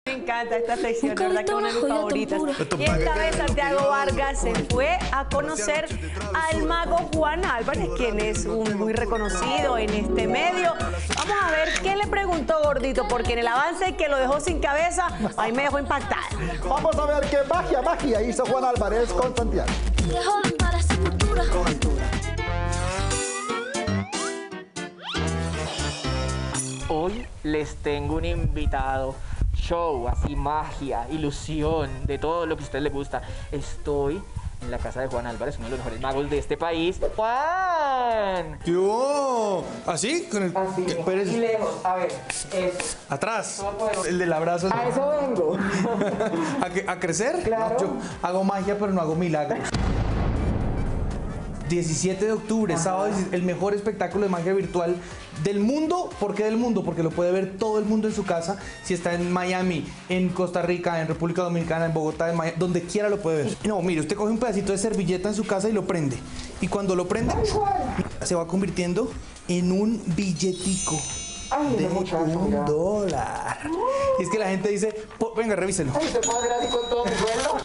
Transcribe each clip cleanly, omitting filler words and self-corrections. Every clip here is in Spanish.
Me encanta esta sección, de verdad que es una de mis favoritas. Y esta vez Santiago Vargas se fue a conocer al mago Juan Álvarez, quien es muy reconocido en este medio. Vamos a ver qué le preguntó Gordito, porque en el avance que lo dejó sin cabeza, ahí me dejó impactada. Vamos a ver qué magia hizo Juan Álvarez con Santiago. Con altura. Hoy les tengo un invitado, show, así magia, ilusión, de todo lo que a ustedes les gusta. Estoy en la casa de Juan Álvarez, uno de los mejores magos de este país. ¡Juan! ¿Qué hubo? ¿Así? Con el... Así, Pero es... y lejos, a ver, atrás, el del abrazo. a eso vengo. ¿A crecer? Claro. Yo hago magia, pero no hago milagros. 17 de octubre, sábado, el mejor espectáculo de magia virtual del mundo. ¿Por qué del mundo? Porque lo puede ver todo el mundo en su casa. Si está en Miami, en Costa Rica, en República Dominicana, en Bogotá, en Miami, donde quiera lo puede ver. No, mire, usted coge un pedacito de servilleta en su casa y lo prende. Y cuando lo prende, se va convirtiendo en un billetico de $1. Y es que la gente dice, venga, revíselo. Ay, ¿se puede hacer así con todo mi sueldo?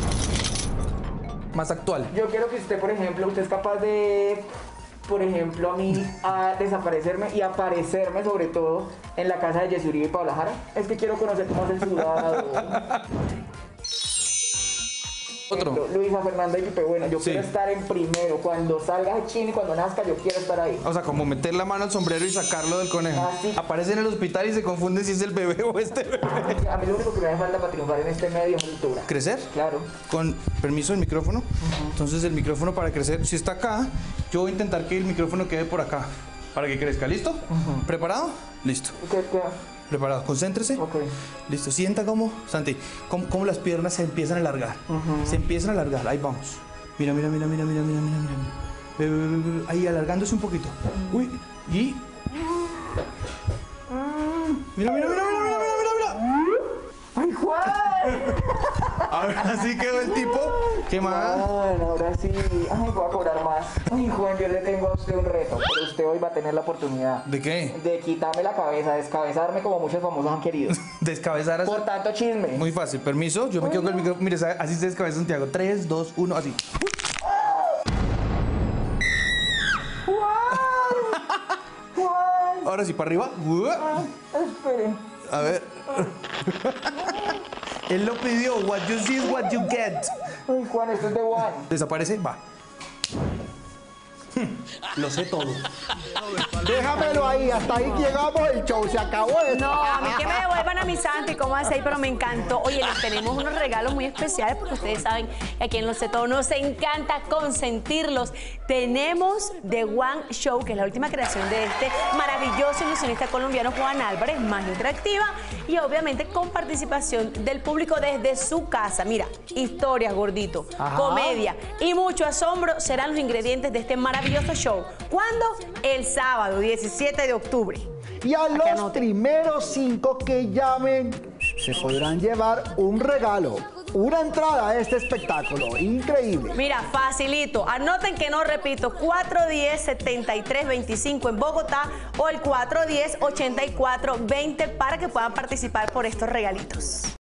Más actual. Yo quiero que usted, por ejemplo, usted es capaz de, por ejemplo, a mí, a desaparecerme y aparecerme, sobre todo, en la casa de Jessy Uribe y Paola Jara. Es que quiero conocer cómo es el sudado. Otro. Luisa Fernanda y Pipe Bueno, yo quiero estar en primero. Cuando salga de China y cuando nazca, yo quiero estar ahí. O sea, como meter la mano al sombrero y sacarlo del conejo. Así. Aparece en el hospital y se confunde si es el bebé o este bebé. A mí lo único que me hace falta para triunfar en este medio es altura. ¿Crecer? Claro. Con permiso del micrófono. Entonces el micrófono para crecer, si está acá, yo voy a intentar que el micrófono quede por acá. Para que crezca. ¿Listo? ¿Preparado? Listo. ¿Qué? Preparado. Concéntrese. Ok. Listo. Sienta cómo, Santi, cómo las piernas se empiezan a alargar. Se empiezan a alargar. Ahí vamos. Mira. Ve. Ahí alargándose un poquito. Uy. Y... Mira. ¡Ay, Juan! Ahora sí quedó el tipo. ¿Qué más? Juan, ahora sí. Ay, voy a cobrar más. Ay, Juan, yo le tengo a usted un reto, pero usted hoy va a tener la oportunidad. ¿De qué? De quitarme la cabeza, descabezarme como muchos famosos han querido. Descabezar así. Por tanto chisme. Muy fácil. Permiso. Yo me quedo con el micrófono. Mire, así se descabeza Santiago. 3, 2, 1, así. Juan. Ahora sí, para arriba. Espere. A ver. Él lo pidió. What you see is what you get. Ay, Juan, esto es de Juan. Desaparece. Va. Lo sé todo. Déjamelo ahí, hasta ahí llegamos, el show se acabó. No, a mí que me devuelvan a mi Santi, ¿cómo hace ahí? Pero me encantó. Oye, les tenemos unos regalos muy especiales porque ustedes saben que aquí en Lo Sé Todo nos encanta consentirlos. Tenemos The One Show, que es la última creación de este maravilloso ilusionista colombiano Juan Álvarez, magia interactiva y obviamente con participación del público desde su casa. Mira, historias, Gordito, comedia y mucho asombro serán los ingredientes de este maravilloso show. ¿Cuándo? El sábado 17 de octubre. Y a los primeros 5 que llamen se podrán llevar un regalo, una entrada a este espectáculo increíble. Mira, facilito. Anoten que no repito, 410-7325 en Bogotá o el 410-8420 para que puedan participar por estos regalitos.